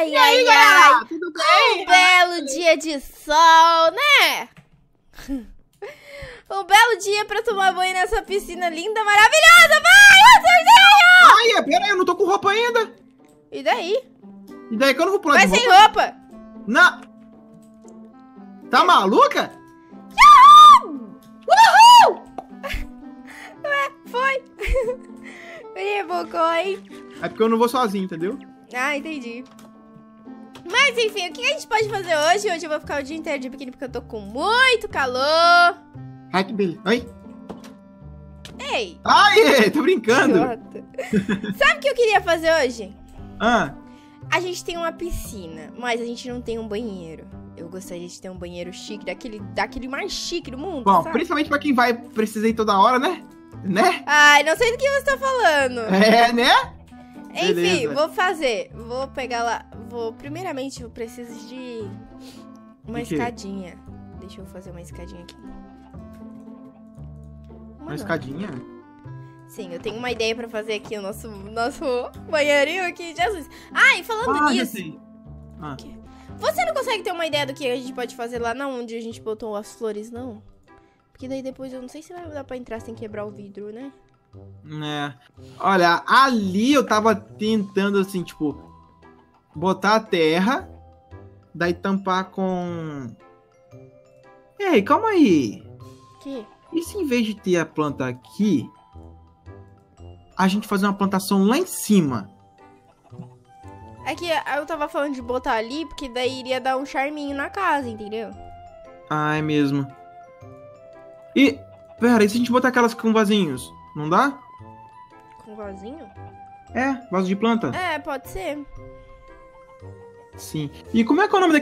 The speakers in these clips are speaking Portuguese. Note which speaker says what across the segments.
Speaker 1: Ai, ai, ai.
Speaker 2: Tudo bem?
Speaker 1: Um belo dia de sol, né? Um belo dia pra tomar banho nessa piscina linda, maravilhosa. Vai, Arthurzinho!
Speaker 2: Ai, pera aí, eu não tô com roupa ainda.
Speaker 1: E daí?
Speaker 2: E daí que eu não vou pular
Speaker 1: Vai
Speaker 2: de
Speaker 1: sem
Speaker 2: roupa?
Speaker 1: roupa.
Speaker 2: Não. Tá maluca?
Speaker 1: Ué, foi. Me rebocou, hein?
Speaker 2: É porque eu não vou sozinho, entendeu?
Speaker 1: Ah, entendi. Mas enfim, o que a gente pode fazer hoje? Hoje eu vou ficar o dia inteiro de biquíni porque eu tô com muito calor.
Speaker 2: Ai, que beleza. Ai.
Speaker 1: Ei,
Speaker 2: Ai, tô brincando.
Speaker 1: idiota. Sabe o que eu queria fazer hoje?
Speaker 2: Ah,
Speaker 1: A gente tem uma piscina, mas a gente não tem um banheiro. Eu gostaria de ter um banheiro chique, daquele mais chique do mundo,
Speaker 2: bom,
Speaker 1: sabe?
Speaker 2: principalmente pra quem vai precisar ir toda hora, né? Né?
Speaker 1: Ai, não sei do que você tá falando.
Speaker 2: É, né?
Speaker 1: Enfim,
Speaker 2: beleza.
Speaker 1: vou fazer. Vou pegar lá. Primeiramente, eu preciso de uma
Speaker 2: De quê?
Speaker 1: escadinha. Deixa eu fazer uma escadinha aqui.
Speaker 2: Uma escadinha?
Speaker 1: Sim, eu tenho uma ideia pra fazer aqui o nosso banheirinho aqui, Jesus. Ah, e falando
Speaker 2: Ah, já
Speaker 1: nisso,
Speaker 2: sei. Ah.
Speaker 1: você não consegue ter uma ideia do que a gente pode fazer lá na onde a gente botou as flores, não? Porque daí depois eu não sei se vai dar pra entrar sem quebrar o vidro, né?
Speaker 2: É. Olha, ali eu tava tentando, assim, tipo, botar a terra, daí tampar com... Ei, calma aí.
Speaker 1: Que?
Speaker 2: E se em vez de ter a planta aqui, a gente fazer uma plantação lá em cima?
Speaker 1: É que eu tava falando de botar ali, porque daí iria dar um charminho na casa, entendeu?
Speaker 2: Ah, é mesmo. E, pera, e se a gente botar aquelas com vasinhos? Não dá?
Speaker 1: Com vasinho?
Speaker 2: É, vaso de planta.
Speaker 1: É, pode ser.
Speaker 2: Sim. E como é que é o nome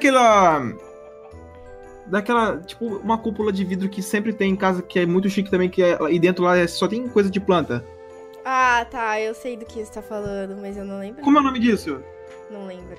Speaker 2: daquela, tipo, uma cúpula de vidro que sempre tem em casa, que é muito chique também, e dentro lá só tem coisa de planta.
Speaker 1: Ah, tá, eu sei do que você tá falando, mas eu não lembro.
Speaker 2: Como é o nome disso?
Speaker 1: Não lembro.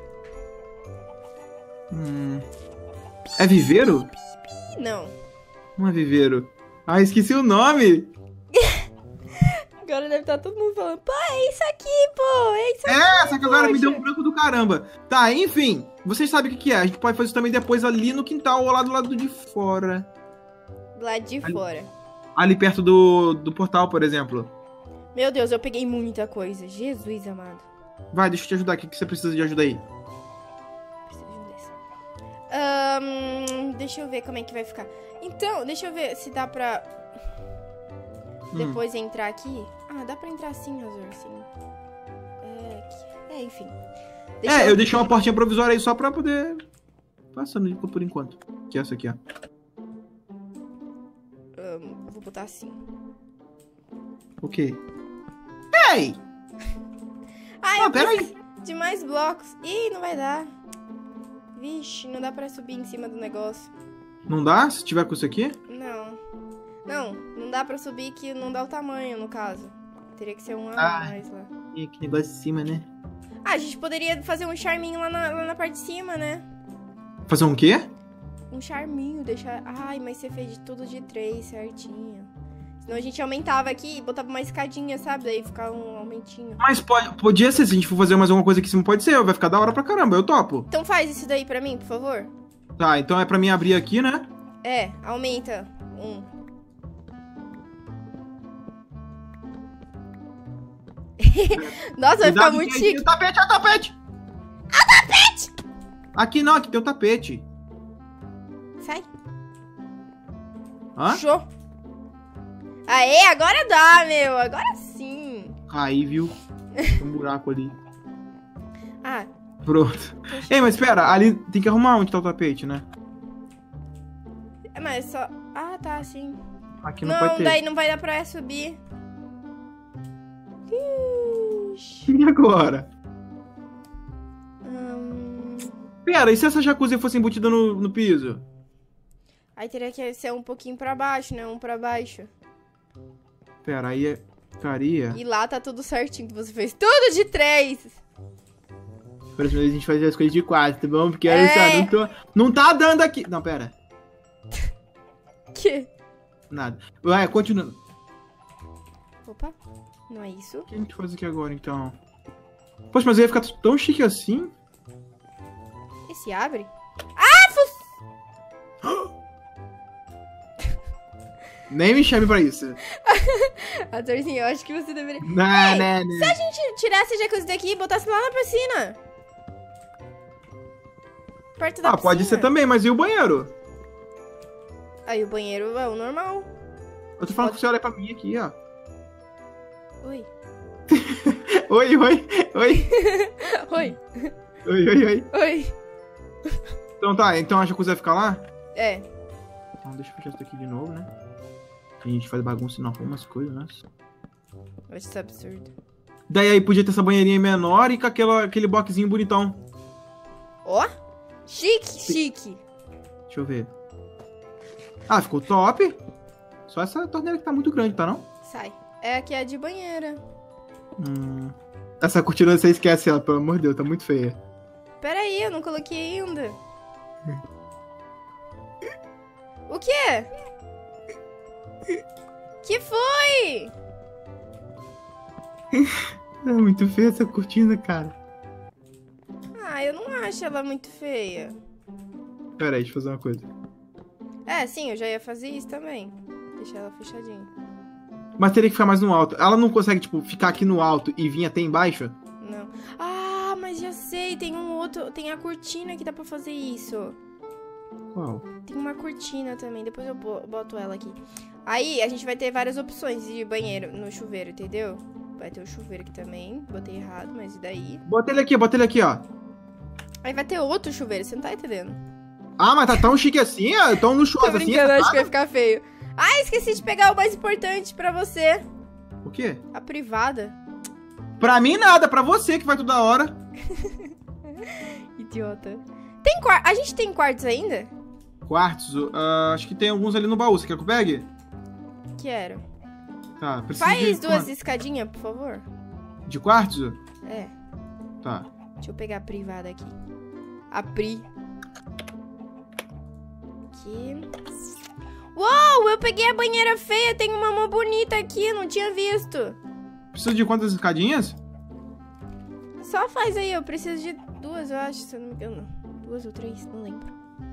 Speaker 2: É viveiro?
Speaker 1: Ih, não.
Speaker 2: Não é viveiro. Ah, esqueci o nome.
Speaker 1: Agora deve estar todo mundo falando, pô, é isso aqui, pô, é isso aqui.
Speaker 2: É, só que agora me
Speaker 1: poxa.
Speaker 2: deu um branco do caramba. Tá, enfim. Vocês sabem o que é. A gente pode fazer isso também depois ali no quintal, ou lá do lado de fora.
Speaker 1: Do lado de fora.
Speaker 2: Ali perto do portal, por exemplo.
Speaker 1: Meu Deus, eu peguei muita coisa. Jesus amado.
Speaker 2: Vai, deixa eu te ajudar. O que você precisa de ajuda aí?
Speaker 1: Preciso de um desse. Deixa eu ver como é que vai ficar. Então, deixa eu ver se dá pra depois entrar aqui. Ah, dá pra entrar sim, Azor, sim. Enfim.
Speaker 2: Eu deixei uma portinha provisória aí só pra poder... Passando por enquanto. Que é essa aqui, ó.
Speaker 1: Vou botar assim.
Speaker 2: O quê? Ei!
Speaker 1: Ah,
Speaker 2: Ah,
Speaker 1: eu
Speaker 2: pera
Speaker 1: preciso de mais blocos. Ih, não vai dar. Vixe, não dá pra subir em cima do negócio.
Speaker 2: Não dá? Se tiver com isso aqui?
Speaker 1: Não dá pra subir que não dá o tamanho, no caso. Teria que ser um a mais lá.
Speaker 2: E que negócio de cima, né?
Speaker 1: Ah, a gente poderia fazer um charminho lá na parte de cima, né?
Speaker 2: Fazer um quê?
Speaker 1: Um charminho, deixar... Ai, mas você fez de tudo de 3, certinho. Senão a gente aumentava aqui e botava uma escadinha, sabe? Daí ficava um aumentinho.
Speaker 2: Mas podia ser, se a gente for fazer mais alguma coisa aqui em cima, pode ser. Vai ficar da hora pra caramba, eu topo.
Speaker 1: Então faz isso daí pra mim, por favor.
Speaker 2: Tá, então é pra mim abrir aqui, né?
Speaker 1: É, aumenta. 1. Nossa, vai ficar muito chique.
Speaker 2: O tapete, o tapete!
Speaker 1: Ah, tapete!
Speaker 2: Aqui não, aqui tem um tapete.
Speaker 1: Sai.
Speaker 2: Hã?
Speaker 1: Show. Aê, agora dá, meu. Agora sim.
Speaker 2: Aí, viu? Tem um buraco ali.
Speaker 1: Ah,
Speaker 2: Pronto. Ei, mas espera, ali tem que arrumar onde tá o tapete, né?
Speaker 1: mas só... Ah, tá, sim.
Speaker 2: Aqui não pode ter.
Speaker 1: Daí não vai dar pra subir. Ixi.
Speaker 2: E agora? Pera, e se essa jacuzzi fosse embutida no piso?
Speaker 1: Aí teria que ser um pouquinho pra baixo, né? Um pra baixo.
Speaker 2: Pera, aí ficaria...
Speaker 1: E lá tá tudo certinho, que você fez tudo de 3.
Speaker 2: Próxima vez a gente faz as coisas de 4, tá bom? Porque olha só, não tá dando aqui... Não, pera.
Speaker 1: Que?
Speaker 2: Nada. Vai, continuando.
Speaker 1: Opa, não é isso?
Speaker 2: O que a gente faz aqui agora, então? Poxa, mas ia ficar tão chique assim?
Speaker 1: Se abre?
Speaker 2: Nem me chame pra isso.
Speaker 1: Atorzinho, eu acho que você deveria...
Speaker 2: Não.
Speaker 1: Se a gente tirasse a jacuzzi daqui e botasse lá na piscina? Perto da piscina.
Speaker 2: Pode ser também, mas e o banheiro?
Speaker 1: Aí o banheiro é o normal.
Speaker 2: Eu tô falando que você olha pra mim aqui, ó.
Speaker 1: Oi.
Speaker 2: Oi.
Speaker 1: Oi.
Speaker 2: Oi.
Speaker 1: Oi.
Speaker 2: Então tá, então a jacuzzi vai ficar lá?
Speaker 1: É.
Speaker 2: Então deixa eu fechar isso aqui de novo, né? A gente faz bagunça e não arruma as coisas, né?
Speaker 1: Eu acho isso absurdo.
Speaker 2: Daí aí podia ter essa banheirinha menor e com aquele boxzinho bonitão.
Speaker 1: Ó. Chique.
Speaker 2: Deixa eu ver. Ficou top. Só essa torneira que tá muito grande, tá não?
Speaker 1: Sai. É aqui a de banheira.
Speaker 2: Essa cortina você esquece ela, pelo amor de Deus, tá muito feia.
Speaker 1: Pera aí, eu não coloquei ainda. O quê? Que foi?
Speaker 2: É muito feia essa cortina, cara.
Speaker 1: Eu não acho ela muito feia.
Speaker 2: Pera aí, deixa eu fazer uma coisa.
Speaker 1: Sim, eu já ia fazer isso também. Deixar ela fechadinha.
Speaker 2: Mas teria que ficar mais no alto. Ela não consegue, tipo, ficar aqui no alto e vir até embaixo?
Speaker 1: Não. Mas já sei, tem um outro... Tem a cortina que dá pra fazer isso.
Speaker 2: Qual?
Speaker 1: Tem uma cortina também, depois eu boto ela aqui. Aí, a gente vai ter várias opções de banheiro no chuveiro, entendeu? Vai ter o chuveiro aqui também, botei errado, mas e daí?
Speaker 2: Bota ele aqui, ó.
Speaker 1: Aí vai ter outro chuveiro, você não tá entendendo?
Speaker 2: Mas tá tão chique assim, ó, tão luxuoso
Speaker 1: Tô
Speaker 2: assim.
Speaker 1: brincando, acho que vai ficar feio. Esqueci de pegar o mais importante pra você.
Speaker 2: O quê?
Speaker 1: A privada.
Speaker 2: Pra mim nada, pra você que vai toda hora.
Speaker 1: Idiota. A gente tem quartos ainda?
Speaker 2: Quartos? Acho que tem alguns ali no baú. Você quer que eu pegue?
Speaker 1: Quero.
Speaker 2: Tá, precisa
Speaker 1: Faz
Speaker 2: de...
Speaker 1: duas escadinhas, por favor.
Speaker 2: De quartos?
Speaker 1: É.
Speaker 2: Tá.
Speaker 1: Deixa eu pegar a privada aqui. A Pri. Aqui. Uou, eu peguei a banheira feia. Tem uma mão bonita aqui, não tinha visto.
Speaker 2: Precisa de quantas escadinhas?
Speaker 1: Só faz aí, eu preciso de duas, eu acho, se eu não me engano. 2 ou 3, não lembro.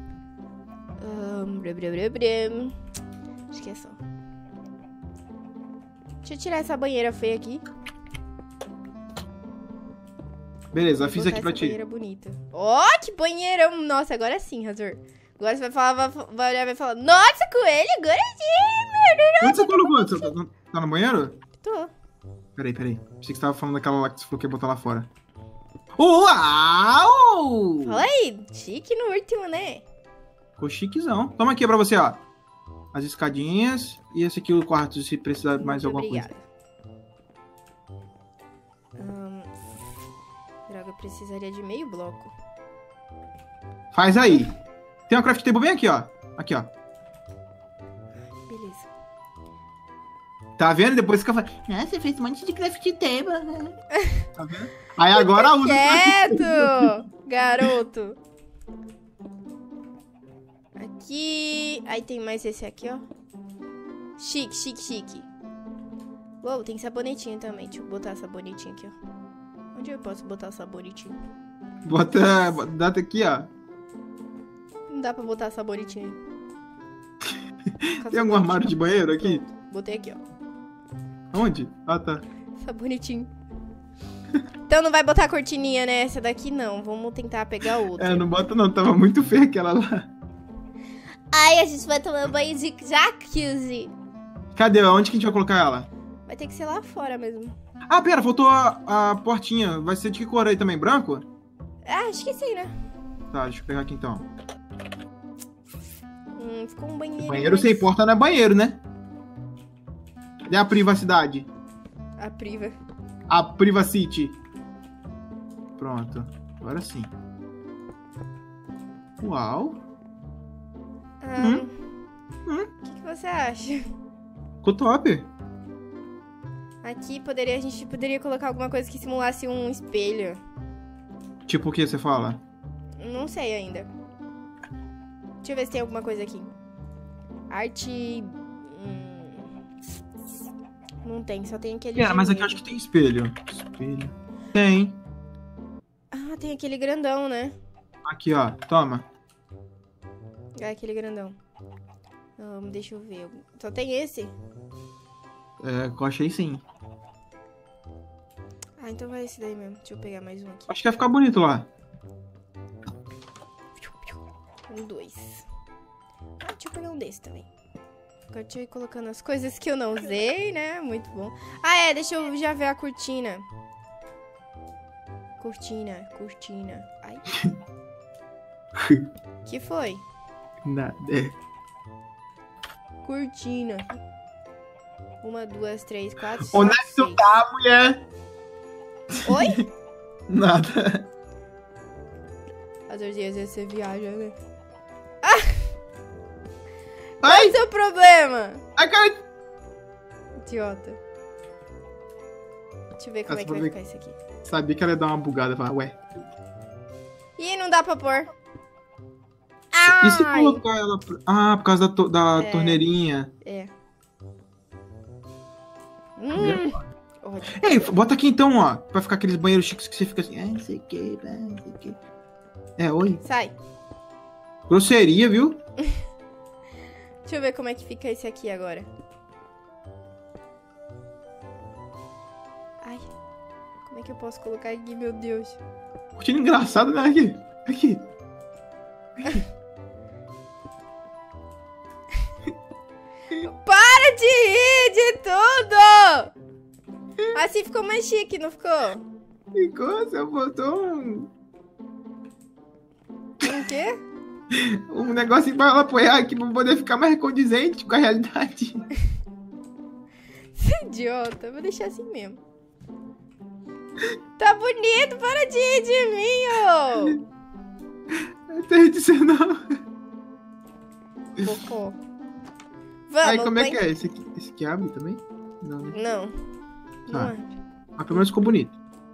Speaker 1: Acho que é só. Deixa eu tirar essa banheira feia aqui.
Speaker 2: Beleza, fiz aqui pra ti.
Speaker 1: Banheira bonita. Que banheirão! Nossa, agora sim, Razor. Agora você vai falar, vai olhar e vai falar: Nossa, coelho, agora sim, meu Deus.
Speaker 2: Onde você colocou? Você tá no banheiro?
Speaker 1: Tô.
Speaker 2: Peraí. Achei que você tava falando daquela lá que você falou que ia botar lá fora. Uau!
Speaker 1: Fala aí, chique no último, né?
Speaker 2: Ficou chiquezão. Toma aqui pra você, ó. As escadinhas. E esse aqui o quarto, se precisar de mais alguma coisa.
Speaker 1: Droga, eu precisaria de meio bloco.
Speaker 2: Faz aí. Tem uma craft table bem aqui, ó. Aqui, ó.
Speaker 1: Beleza.
Speaker 2: Tá vendo? Depois fica falando, você fez um monte de craft table. Tá vendo? Aí agora usa.
Speaker 1: Quieto, garoto. Aqui. Aí tem mais esse aqui, ó. Chique. Uou, tem sabonetinho também. Deixa eu botar sabonetinho aqui, ó. Onde eu posso botar sabonetinho?
Speaker 2: Bota data aqui, ó.
Speaker 1: Não dá pra botar sabonetinho aí.
Speaker 2: Tem algum armário de banheiro aqui?
Speaker 1: Botei aqui, ó.
Speaker 2: Onde? Tá.
Speaker 1: Sabonetinho. Então não vai botar cortininha nessa daqui, não. Vamos tentar pegar outra.
Speaker 2: Não bota não. Tava muito feia aquela lá.
Speaker 1: Ai, a gente vai tomar banho de jacuzzi.
Speaker 2: Cadê? Onde que a gente vai colocar ela?
Speaker 1: Vai ter que ser lá fora mesmo.
Speaker 2: Pera, faltou a portinha. Vai ser de que cor aí também? Branco?
Speaker 1: Acho que sim, né?
Speaker 2: Tá, deixa eu pegar aqui então.
Speaker 1: Ficou um banheiro.
Speaker 2: Banheiro sem porta não é banheiro, né? Cadê a privacidade?
Speaker 1: A priva.
Speaker 2: A Privacity. Pronto. Agora sim. Uau.
Speaker 1: O que você acha?
Speaker 2: Ficou top.
Speaker 1: Aqui a gente poderia colocar alguma coisa que simulasse um espelho.
Speaker 2: Tipo o que você fala?
Speaker 1: Não sei ainda. Deixa eu ver se tem alguma coisa aqui. Arte... Não tem, só tem aquele...
Speaker 2: Mas aqui eu acho que tem espelho. Espelho. Tem.
Speaker 1: Tem aquele grandão, né?
Speaker 2: Aqui, ó. Toma.
Speaker 1: É aquele grandão. Deixa eu ver. Só tem esse?
Speaker 2: É, eu achei sim.
Speaker 1: Ah, então vai esse daí mesmo. Deixa eu pegar mais um aqui.
Speaker 2: Acho que vai ficar bonito lá.
Speaker 1: 1, 2. Deixa eu pegar um desse também. Agora deixa eu ir colocando as coisas que eu não usei, né? Muito bom. Ah, deixa eu já ver a cortina. Cortina. Ai. Que foi?
Speaker 2: Nada.
Speaker 1: Cortina. 1, 2, 3, 4, 5,
Speaker 2: Onde é que tu
Speaker 1: 6.
Speaker 2: tá, mulher?
Speaker 1: Oi?
Speaker 2: Nada.
Speaker 1: Às vezes você viaja, né?
Speaker 2: Ai!
Speaker 1: Qual é o seu problema?
Speaker 2: Ai, cara.
Speaker 1: Idiota. Deixa eu ver como é que vai ficar isso aqui.
Speaker 2: Sabia que ela ia dar uma bugada. Falar, ué.
Speaker 1: Ih, não dá pra pôr.
Speaker 2: E se
Speaker 1: Ai.
Speaker 2: colocar ela... Ah, por causa da torneirinha.
Speaker 1: É. Ótimo.
Speaker 2: Ei, bota aqui então, ó. Pra ficar aqueles banheiros chiques que você fica assim... não sei o que, não sei o que. Oi.
Speaker 1: Sai.
Speaker 2: Grosseria, viu?
Speaker 1: Deixa eu ver como é que fica esse aqui agora. Ai. Como é que eu posso colocar aqui, meu Deus?
Speaker 2: Cortina engraçada, né? Aqui.
Speaker 1: Para de rir de tudo! Assim ficou mais chique, não ficou?
Speaker 2: Ficou, você botou
Speaker 1: O quê?
Speaker 2: um negocinho pra ela apoiar aqui pra poder ficar mais condizente com a realidade.
Speaker 1: Você é idiota, eu vou deixar assim mesmo. Tá bonito, para de rir de mim, ô!
Speaker 2: Não tem disso não.
Speaker 1: Cocô. Vamos,
Speaker 2: Aí como é
Speaker 1: põe-
Speaker 2: que é? Esse aqui abre também? Não, né?
Speaker 1: Não.
Speaker 2: Tá.
Speaker 1: Não é.
Speaker 2: Mas pelo menos ficou bonito.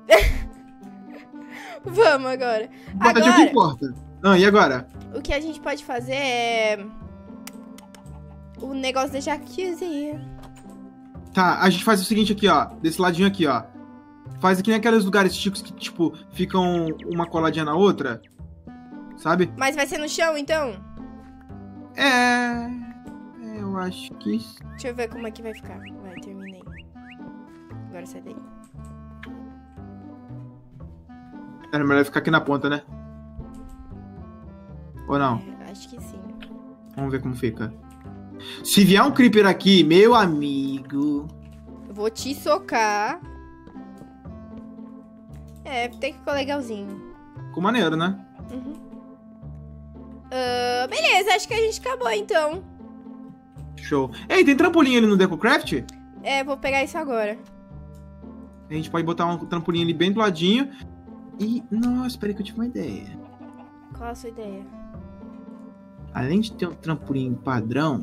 Speaker 1: Vamos agora.
Speaker 2: Importante é o que importa. E agora?
Speaker 1: O que a gente pode fazer é... o negócio da jacuzzi.
Speaker 2: Tá, a gente faz o seguinte aqui, ó. Desse ladinho aqui, ó. Faz aqui naqueles lugares chicos que, tipo, ficam uma coladinha na outra. Sabe?
Speaker 1: Mas vai ser no chão, então?
Speaker 2: Eu acho que...
Speaker 1: Deixa eu ver como é que vai ficar. Vai, terminei. Agora sai daí.
Speaker 2: Era melhor ficar aqui na ponta, né? Ou não?
Speaker 1: Acho que sim.
Speaker 2: Vamos ver como fica. Se vier um creeper aqui, meu amigo...
Speaker 1: Eu vou te socar. Tem que ficar legalzinho.
Speaker 2: Ficou maneiro, né?
Speaker 1: Beleza, acho que a gente acabou, então.
Speaker 2: Show. Ei, tem trampolim ali no DecoCraft?
Speaker 1: Vou pegar isso agora.
Speaker 2: A gente pode botar um trampolim ali bem do ladinho. E... Nossa, peraí que eu tive uma ideia.
Speaker 1: Qual a sua ideia?
Speaker 2: Além de ter um trampolim padrão,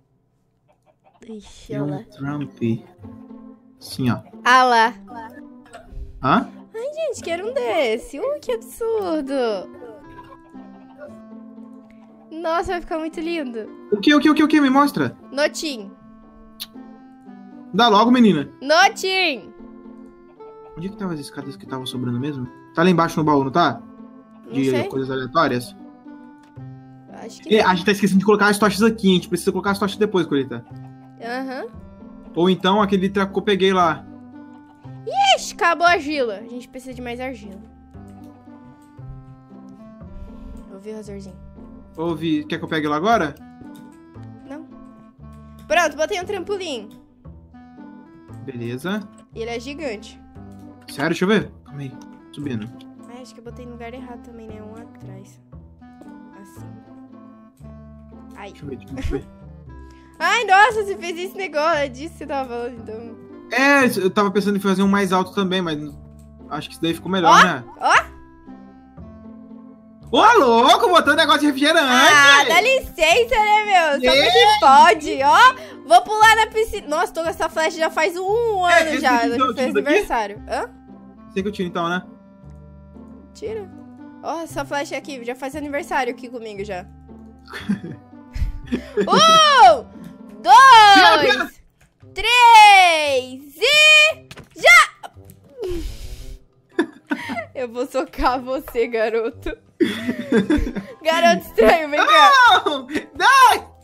Speaker 1: Ixi,
Speaker 2: tem
Speaker 1: olha lá.
Speaker 2: um tramp... Assim, ó.
Speaker 1: Ah lá.
Speaker 2: Hã?
Speaker 1: Gente, quero um desse. Que absurdo. Nossa, vai ficar muito lindo.
Speaker 2: O que? Me mostra.
Speaker 1: Notim.
Speaker 2: Dá logo, menina.
Speaker 1: Notim.
Speaker 2: Onde é que estavam as escadas que estavam sobrando mesmo? Tá lá embaixo no baú, não tá?
Speaker 1: Não
Speaker 2: De
Speaker 1: sei.
Speaker 2: coisas aleatórias.
Speaker 1: Acho que
Speaker 2: A gente tá esquecendo de colocar as tochas aqui. A gente precisa colocar as tochas depois, Colita.
Speaker 1: Aham.
Speaker 2: Ou então aquele treco que eu peguei lá.
Speaker 1: Ixi, acabou a argila. A gente precisa de mais argila. Ouviu, Razorzinho?
Speaker 2: Ouvi. Quer que eu pegue lá agora?
Speaker 1: Não. Pronto, botei um trampolim.
Speaker 2: Beleza.
Speaker 1: E ele é gigante.
Speaker 2: Sério, deixa eu ver. Calma aí. Subindo.
Speaker 1: Ai, acho que eu botei no lugar errado também, né? Um atrás. Assim. Ai.
Speaker 2: Deixa eu ver.
Speaker 1: Ai, nossa, você fez esse negócio. É disso que você tava falando, então.
Speaker 2: Eu tava pensando em fazer um mais alto também, mas acho que isso daí ficou melhor, né? Ô, louco, botando negócio de refrigerante!
Speaker 1: Ah, dá licença, né, meu? Só porque pode, ó. Vou pular na piscina. Nossa, tô com essa flecha já faz um ano
Speaker 2: esse
Speaker 1: já.
Speaker 2: aqui,
Speaker 1: Eu
Speaker 2: então,
Speaker 1: já fiz
Speaker 2: tira daqui?
Speaker 1: aniversário. Hã?
Speaker 2: Sei que eu tiro então, né?
Speaker 1: Tira. Ó, essa flecha aqui já faz aniversário aqui comigo já. 2, 3 e já! Eu vou socar você, garoto. Garoto estranho, vem cá.
Speaker 2: Não! Não!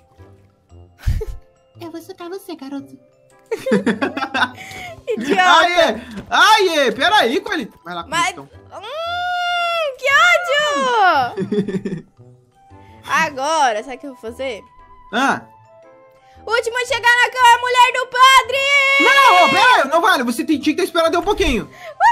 Speaker 3: Eu vou socar você, garoto.
Speaker 1: Idiota.
Speaker 2: Aie! Peraí, Coelho. Vai lá,
Speaker 1: Mas...
Speaker 2: então.
Speaker 1: Que ódio! Agora, sabe o que eu vou fazer?
Speaker 2: Ah!
Speaker 1: Último a chegar na cama, a mulher do padre!
Speaker 2: Não, peraí, não vale. Você tinha que ter esperado um pouquinho.